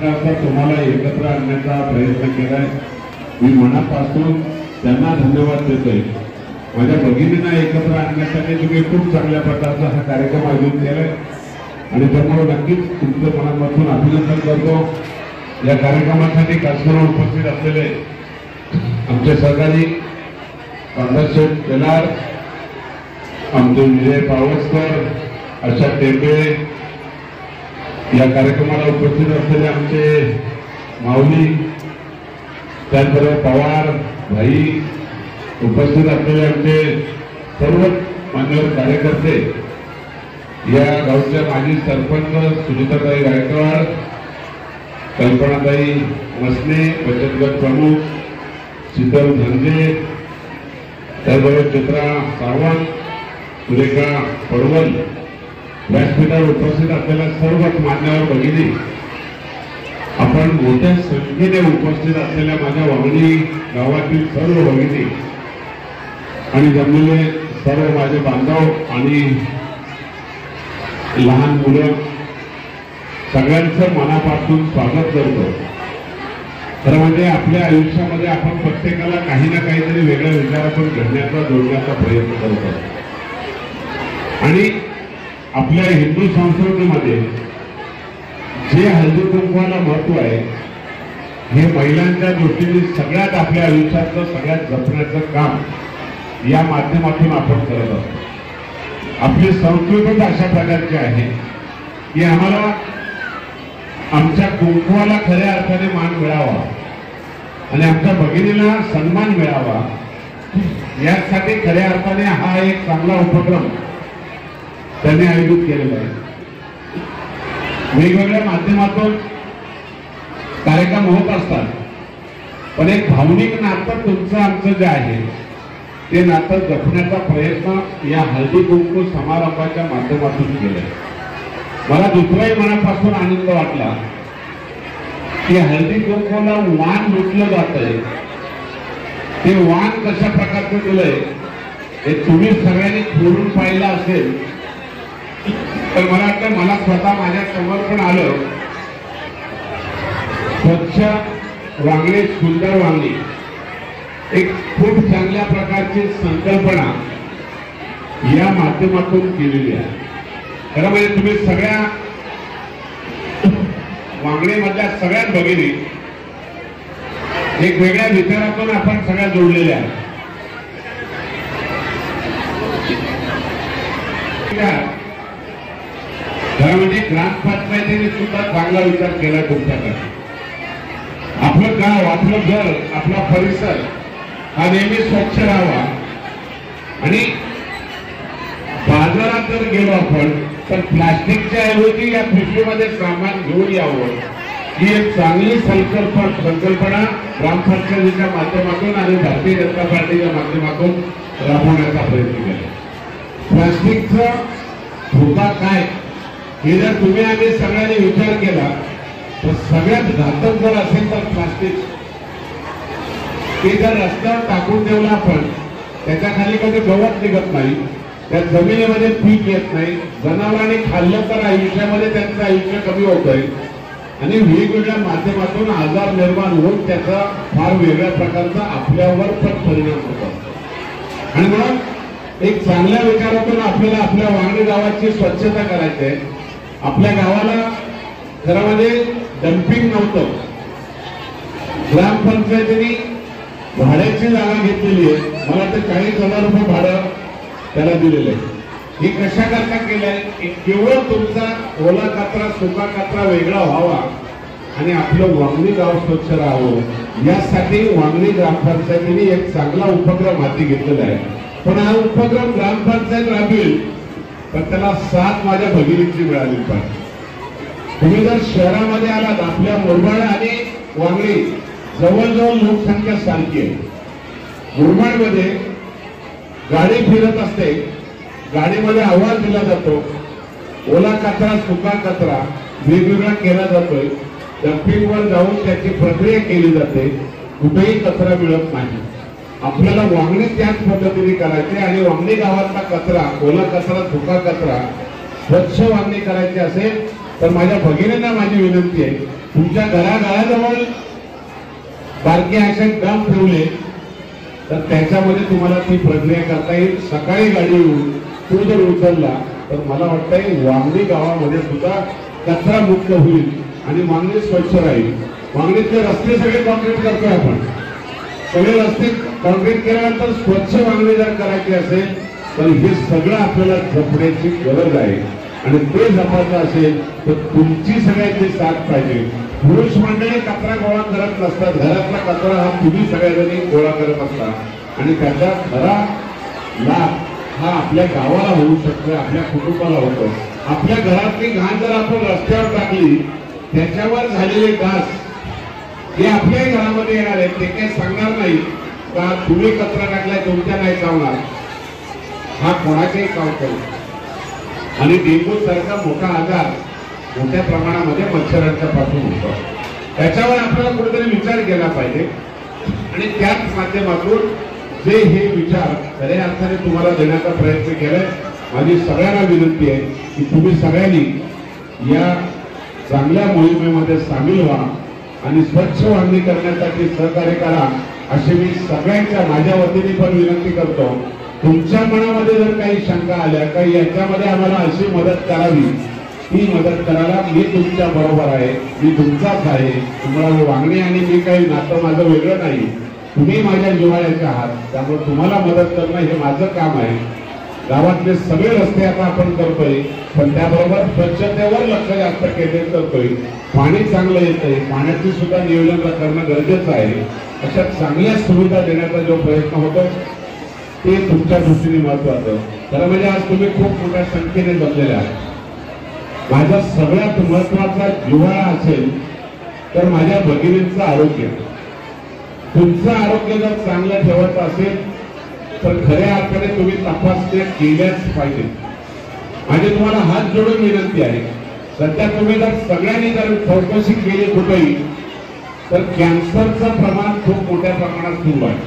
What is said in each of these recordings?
प्रकारचा तुम्हाला एकत्र आणण्याचा प्रयत्न केलाय। मी मनापासून त्यांना धन्यवाद देतोय। माझ्या भगिनींना एकत्र आणण्यासाठी तुम्ही खूप चांगल्या प्रकारचा हा कार्यक्रम आयोजित केलाय आणि त्यामुळे नक्कीच तुमचं मनापासून अभिनंदन करतो। या कार्यक्रमासाठी खास करून उपस्थित असलेले आमचे सहकारी कांदाशेठ केलार, आमचे विजय पावसकर, आशा टेंबे, या कार्यक्रमाला उपस्थित असलेले आमचे माऊली, त्याचबरोबर पवार भाई, उपस्थित असलेले आमचे सर्व मान्यवर कार्यकर्ते, या गावच्या माजी सरपंच सुनीताताई गायकवाड, कल्पनाताई मसने, बचत गट प्रमुख शीतल धनजे, त्याचबरोबर चित्रा सावंत, सुरेखा पडवल, व्यासपीठावर उपस्थित असलेल्या सर्वच मान्यवर भगिनी, आपण मोठ्या संख्येने उपस्थित असलेल्या माझ्या वामणी गावातील सर्व भगिनी आणि जमलेले सर्व माझे बांधव आणि लहान मुलं, सगळ्यांचं मनापासून स्वागत करतो। खरं म्हणजे आपल्या आयुष्यामध्ये आपण प्रत्येकाला काही ना काहीतरी वेगळ्या विचारातून घडण्याचा, जोडण्याचा प्रयत्न करतो आणि आपल्या हिंदू संस्कृतीमध्ये जे हळदी कुंकवाला महत्व आहे, हे महिलांच्या दृष्टीने सगळ्यात आपल्या आयुष्यातलं सगळ्यात जपण्याचं काम या माध्यमातून आपण करत असतो। आपली संस्कृतीच अशा प्रकारची आहे की आम्हाला आमच्या कुंकवाला खऱ्या अर्थाने मान मिळावा आणि आमच्या भगिनीला सन्मान मिळावा, यासाठी खऱ्या अर्थाने हा एक चांगला उपक्रम त्यांनी आयोजित केलेला आहे। वेगवेगळ्या माध्यमातून कार्यक्रम होत असतात, पण एक भावनिक नातं तुमचं आमचं जे आहे ते नातं जपण्याचा प्रयत्न या हळदी कुंकू समारंभाच्या माध्यमातून केलाय। मला दुसराही मनापासून आनंद वाटला की हळदी कुंकूला वाण लुटलं जात आहे, ते वाण कशा प्रकारचं दिलंय हे तुम्ही सगळ्यांनी खोडून पाहिलं असेल तर मला वाटतं मला स्वतः माझ्या समोर पण आलं, स्वच्छ वांगणी सुंदर वांगणी, एक खूप चांगल्या प्रकारची संकल्पना या माध्यमातून केलेली आहे। खरं म्हणजे तुम्ही सगळ्या वांगणीमधल्या सगळ्यात भगिनी एक वेगळ्या विचारातून आपण सगळ्या जोडलेल्या आहेत। खरं म्हणजे ग्रामपंचायतीने सुद्धा चांगला विचार केला तुमच्याकडे। आपलं गाव, आपलं घर, आपला परिसर हा नेहमी स्वच्छ राहावा आणि बाजारात जर गेलो आपण तर प्लास्टिकच्या ऐवजी या पिशवीमध्ये सामान घेऊन यावं, ही एक चांगली संकल्पना ग्रामपंचायतीच्या माध्यमातून आणि भारतीय जनता पार्टीच्या माध्यमातून राबवण्याचा प्रयत्न केला। प्लास्टिकचा धोका काय हे जर तुम्ही आम्ही सगळ्यांनी विचार केला तर सगळ्यात घातक जर असेल तर प्लास्टिक, ते जर रस्त्यावर टाकून ठेवलं आपण, त्याच्या खाली कधी गवत निघत नाही, त्या जमिनीमध्ये पीक येत नाही, जनावरांनी खाल्लं तर आयुष्यामध्ये त्यांचं आयुष्य कमी होतंय आणि वेगवेगळ्या माध्यमातून आजार निर्माण होऊन त्याचा फार वेगळ्या प्रकारचा आपल्यावर पण परिणाम होतो। आणि मग एक चांगल्या विचारातून आपल्याला आपल्या वांगणी गावाची स्वच्छता करायची आहे। आपल्या गावाला खरं म्हणजे डम्पिंग नव्हतं, ग्रामपंचायतीने भाड्याची जागा घेतलेली आहे, मला ते 40,000 रुपये भाडं त्याला दिलेलं आहे। हे कशा करता केलंय की केवळ तुमचा ओला कचरा सुका कचरा वेगळा व्हावा आणि आपलं वांगणी गाव स्वच्छ राहावं, यासाठी वांगणी ग्रामपंचायतीने एक चांगला उपक्रम हाती घेतलेला आहे। पण हा उपक्रम ग्रामपंचायत राबवेल तर त्याला साथ माझ्या भगिनींची मिळाली पाहिजे। तुम्ही जर शहरामध्ये आलात, आपल्या मुरबाड आणि वांगणी जवळजवळ लोकसंख्या सारखी आहे। मुरबाडमध्ये गाडी फिरत असते, गाडीमध्ये आवाज दिला जातो, ओला कचरा सुका कचरा वेगवेगळा केला जातोय, डम्पिंगवर जाऊन त्याची प्रक्रिया केली जाते, कुठेही कचरा मिळत नाही। आपल्याला वांगणी त्याच पद्धतीने करायचे आणि वांगणी गावातला कचरा, ओला कचरा सुका कचरा स्वच्छ वांगणी करायची असेल तर माझ्या भगिनींना माझी विनंती आहे तुमच्या घराजवळ बारके असे डॅम ठेवले तर त्याच्यामध्ये तुम्हाला ती प्रक्रिया करता येईल. सकाळी गाडी येऊन तो जर उचलला तर मला वाटतंय वांगणी गावामध्ये सुद्धा कचरा मुक्त होईल आणि वांगणी स्वच्छ राहील. वांगणीतले रस्ते सगळे कॉन्क्रीट करतोय आपण. सगळे रस्ते कॉन्क्रीट केल्यानंतर स्वच्छ वांगणी जर करायची असेल तर हे सगळं आपल्याला जपण्याची गरज आहे. आणि ते जपायचं असेल तर तुमची सगळ्यांची साथ पाहिजे. पुरुष मंडळी कचरा गोळा करत नसतात. घरातला कचरा हा तुम्ही सगळ्यांनी गोळा करत असता आणि त्याचा खरा लाभ हा आपल्या गावाला होऊ शकतो, आपल्या कुटुंबाला होतो. आपल्या घरातली घाण जर आपण रस्त्यावर टाकली त्याच्यावर झालेले डास हे आपल्याही घरामध्ये येणार आहेत. ते काही सांगणार नाही का तुम्ही कचरा टाकलाय तुमच्या नाही चावणार. हा कोणाच्याही काम करू. आणि डेंग्यू सारखा मोठा आजार मोठ्या प्रमाणामध्ये मच्छरांच्या पासून होतो. त्याच्यावर आपल्याला कुठेतरी विचार केला पाहिजे. आणि त्याच माध्यमातून जे हे विचार खऱ्या अर्थाने तुम्हाला देण्याचा प्रयत्न केलाय. माझी सगळ्यांना विनंती आहे की तुम्ही सगळ्यांनी या चांगल्या मोहिमेमध्ये सामील व्हा आणि स्वच्छ वांगणी करण्यासाठी सहकार्य करा अशी मी सगळ्यांच्या माझ्या वतीने पण विनंती करतो. तुमच्या मनामध्ये जर काही शंका आल्या काही याच्यामध्ये आम्हाला अशी मदत करावी ती मदत करायला मी तुमच्या बरोबर आहे. मी तुमचाच आहे. तुम्हाला वांगणी आणि मी काही नातं माझं वेगळं नाही. तुम्ही माझ्या जिव्हाळ्याचे आहात. त्यामुळे तुम्हाला मदत करणं हे माझं काम आहे. गावातले सगळे रस्ते आता आपण करतोय पण त्याबरोबर स्वच्छतेवर लक्ष जास्त केंद्रित करतोय. पाणी चांगलं येतंय. पाण्याची सुद्धा नियोजन करणं गरजेचं आहे. अशा चांगल्या सुविधा देण्याचा जो प्रयत्न होतो ते तुमच्या दृष्टीने महत्वाचं. खरं म्हणजे आज तुम्ही खूप मोठ्या संख्येने जमलेले आहात. माझा सगळ्यात महत्वाचा जिव्हाळा असेल तर माझ्या भगिनींचं आरोग्य. तुमचं आरोग्य जर चांगलं ठेवायचं असेल तर खऱ्या अर्थाने तुम्ही तपासण्या केल्याच पाहिजे. माझी तुम्हाला हात जोडून विनंती आहे. सध्या तुम्ही जर सगळ्यांनी जर चौकशी केली कुठेही तर कॅन्सरचं प्रमाण खूप मोठ्या प्रमाणात सुरू आहे.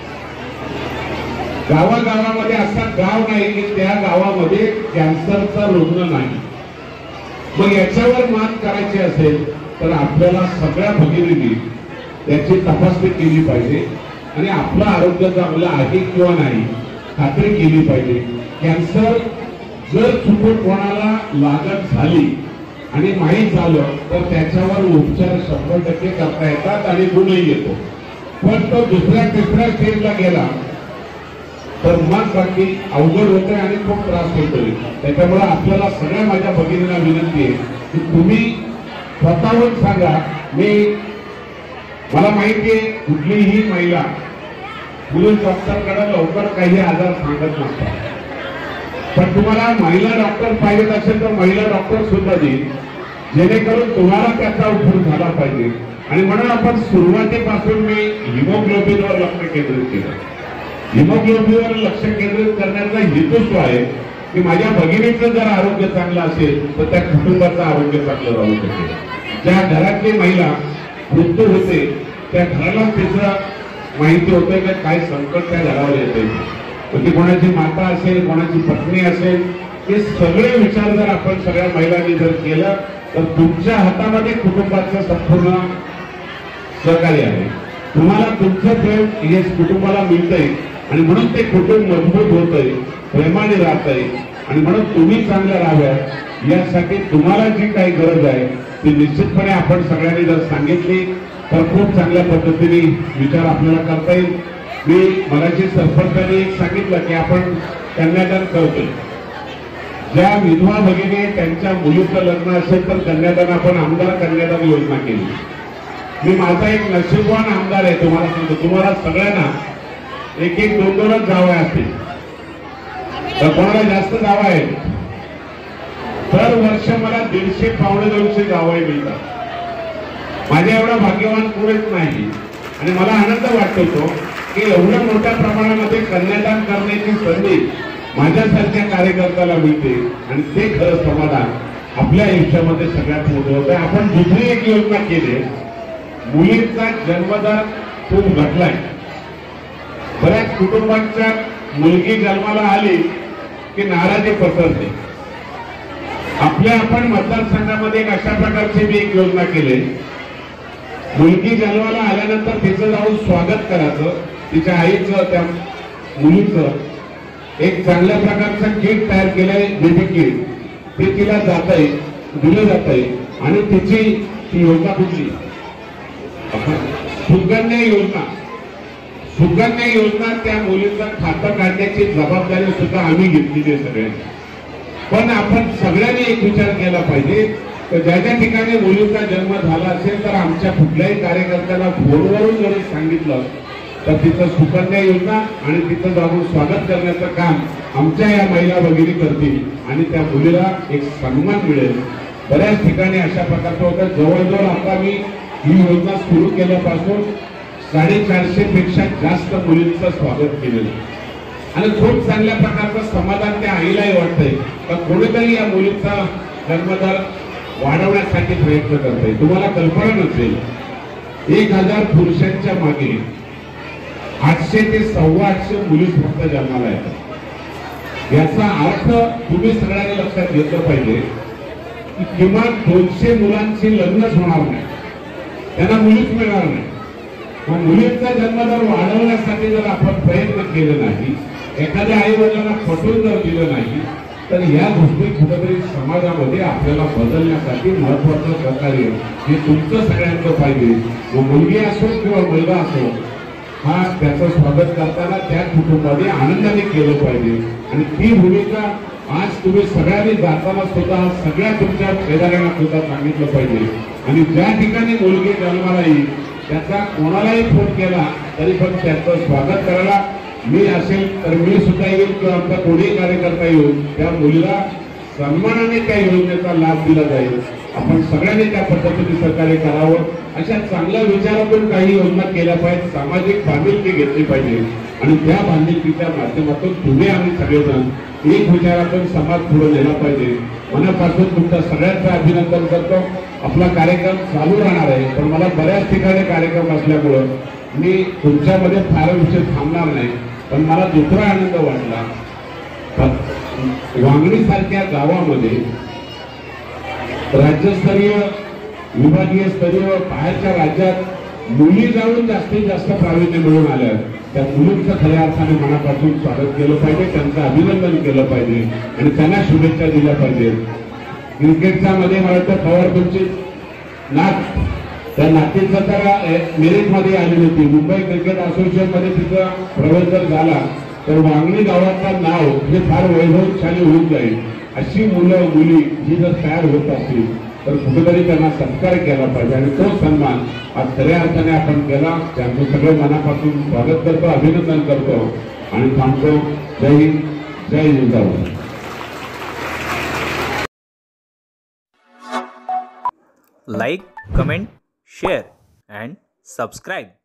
गावागावामध्ये असा गाव नाही की त्या गावामध्ये कॅन्सरचा रुग्ण नाही. मग याच्यावर मात करायची असेल तर आपल्याला सगळ्या भगिनींनी त्याची तपासणी केली पाहिजे आणि आपलं आरोग्य चांगलं आहे किंवा नाही खात्री केली पाहिजे. कॅन्सर जर चुकून कोणाला लागत झाली आणि माहीत झालं तर त्याच्यावर उपचार 100% करता येतात आणि गुणही येतो. पण तो दुसऱ्या तिसऱ्या स्टेजला गेला तर मग बाकी अवघड होते आणि खूप त्रास होतोय. त्याच्यामुळे आपल्याला सगळ्या माझ्या भगिनींना विनंती आहे की तुम्ही स्वतःहून सांगा. मला माहिती आहे कुठलीही महिला पुरुष डॉक्टरकडे लवकर काही आजार सांगत नसतात. पण तुम्हाला महिला डॉक्टर पाहिजे असेल तर महिला डॉक्टर सुद्धा देईल जेणेकरून तुम्हाला त्याचा उपयोग झाला पाहिजे. आणि म्हणून आपण सुरुवातीपासून मी हिमोग्लोबिनवर लक्ष केंद्रित केलं. हिमोग्लोबिनवर लक्ष केंद्रित करण्याचा हेतू तो आहे की माझ्या भगिनीचं जर आरोग्य चांगलं असेल तर त्या कुटुंबाचं आरोग्य चांगलं राहू शकेल. ज्या घरातली महिला मृत्यू होते त्या घराला तिचं माहिती होते की काय संकट त्या घरावर येते. म्हणजे कोणाची माता असेल कोणाची पत्नी असेल हे सगळे विचार जर आपण सगळ्या महिलांनी जर केलं तर तुमच्या हातामध्ये कुटुंबाचं संपूर्ण सहकार्य आहे. तुम्हाला तुमचं प्रेम हे कुटुंबाला मिळतंय आणि म्हणून ते कुटुंब मजबूत होतंय प्रेमाने राहतंय. आणि म्हणून तुम्ही चांगल्या राहाव्यात यासाठी तुम्हाला जी काही गरज आहे ती निश्चितपणे आपण सगळ्यांनी जर सांगितली तर खूप चांगल्या पद्धतीने विचार आपल्याला करता येईल. मी मगाशी सरपंचांनी सांगितलं की आपण कन्यादान करतोय. ज्या विधवा भगिनी त्यांच्या मुलीचं लग्न असेल तर कन्यादान आपण आमदार कन्यादान योजना केली. मी माझा एक नशीबवान आमदार आहे. तुम्हाला सांगतो तुम्हाला सगळ्यांना एक एक दोन दोनच जावं असतील तर कोणाला जास्त जावं आहे. दर वर्ष मला 150 पावणे 200 जावं मिळतात. माझ्या एवढा भाग्यवान पुरेच नाही. आणि मला आनंद वाटतो की एवढ्या मोठ्या प्रमाणामध्ये कन्यादान करण्याची संधी माझ्यासारख्या कार्यकर्त्याला मिळते आणि ते खरं समाधान आपल्या आयुष्यामध्ये सगळ्यात मोठं होतं. आपण दुसरी एक योजना केली. मुलींचा जन्मदर खूप घटलाय. बऱ्याच कुटुंबांच्या मुलगी जन्माला आली की नाराजी पसरते. आपल्या आपण मतदारसंघामध्ये एक अशा प्रकारची मी एक योजना केली मुलगी जन्माला आल्यानंतर तिचं जाऊन स्वागत करायचं, तिच्या आईचं त्या मुलीचं एक चांगल्या प्रकारचं किट तयार केलंय, बेबी किट, ते तिला जातंय, दिलं जातंय. आणि तिची ती योजना कुठली? सुकन्या योजना. सुकन्या योजना त्या मुलीचं खातं काढण्याची जबाबदारी सुद्धा आम्ही घेतलेली आहे सगळ्यांनी. पण आपण सगळ्यांनी एक विचार केला पाहिजे, ज्या ज्या ठिकाणी मुलीचा जन्म झाला असेल तर आमच्या कुठल्याही कार्यकर्त्याला फोनवरून जरी सांगितलं तर तिचं सुकन्या योजना आणि तिचं जाऊन स्वागत करण्याचं काम आमच्या या महिला भगिनी करतील आणि त्या मुलीला एक सन्मान मिळेल. बऱ्याच ठिकाणी अशा प्रकारचं होतं. जवळजवळ आता मी ही योजना सुरू केल्यापासून 450 पेक्षा जास्त मुलींचं स्वागत केलेलं आणि खूप चांगल्या प्रकारचं समाधान त्या आईलाही वाटतंय का कोणीतरी या मुलीचा जन्मदर वाढवण्यासाठी प्रयत्न करतंय. तुम्हाला कल्पना नसेल, 1000 पुरुषांच्या मागे 800 ते 850 मुलीच फक्त जन्माला येतात. याचा अर्थ तुम्ही सगळ्यांनी लक्षात घेतलं पाहिजे की किमान 200 मुलांची लग्नच होणार नाही, त्यांना मुलीच मिळणार नाही. मग मुलींचा जन्मदर वाढवण्यासाठी जर आपण प्रयत्न केले नाही, एखाद्या आई वडिलांना पटवून जर दिलं नाही, तर या गोष्टी कुठेतरी समाजामध्ये आपल्याला बदलण्यासाठी महत्वाचं सहकार्य हे तुमचं सगळ्यांचं पाहिजे. मग मुलगी असो किंवा मुलगा असो, हा त्याचं स्वागत करताना त्या कुटुंबाने आनंदाने केलं पाहिजे. आणि ती भूमिका आज तुम्ही सगळ्यांनी जाताना सुद्धा सगळ्या तुमच्या शेजाऱ्यांना सुद्धा सांगितलं पाहिजे. आणि ज्या ठिकाणी मुलगी जन्माला येईल त्याचा कोणालाही फोन केला तरी पण त्याचं स्वागत करायला मी असेल तर मी सुद्धा येईल किंवा आमचा कोणीही कार्यकर्ता येऊन त्या मुलीला सन्मानाने त्या योजनेचा लाभ दिला जाईल. आपण सगळ्यांनी त्या पद्धतीने सहकार्य करावं. अशा चांगल्या विचारातून काही योजना केल्या पाहिजेत, सामाजिक बांधिलकी घेतली पाहिजे आणि त्या बांधिलकीच्या माध्यमातून तुम्ही आम्ही सगळेजण एक विचारातून समाज पुढे नेला पाहिजे. मनापासून तुमच्या सगळ्यांचं अभिनंदन करतो. आपला कार्यक्रम चालू राहणार आहे, पण मला बऱ्याच ठिकाणी कार्यक्रम असल्यामुळं मी तुमच्यामध्ये फार विषय थांबणार नाही. पण मला दुसरा आनंद वाटला, वांगणी सारख्या गावामध्ये राज्यस्तरीय विभागीय स्तरीय बाहेरच्या राज्यात मुली जाऊन जास्तीत जास्त प्रावीण्य मिळून आल्या. त्या मुलींचं खऱ्या अर्थाने मनापासून स्वागत केलं पाहिजे, त्यांचं अभिनंदन केलं पाहिजे आणि त्यांना शुभेच्छा दिल्या पाहिजेत. क्रिकेटच्या मध्ये मला वाटतं पवार तुमची नात, त्या नातीचं तर मेरिटमध्ये आली होती. मुंबई क्रिकेट असोसिएशन मध्ये तिचा प्रवेश जर झाला तर वांगणी गावाचं नाव हे फार वैभवशाली होऊन जाईल. अशी मुलं मुली ही जर तयार होत असतील तर कुठेतरी त्यांना सत्कार केला पाहिजे आणि तो सन्मान आज खऱ्या अर्थाने आपण केला. त्यांचं सगळं मनापासून स्वागत करतो, अभिनंदन करतो आणि थांबतो. जय हिंद, जय Jijau. Like, comment, share and subscribe.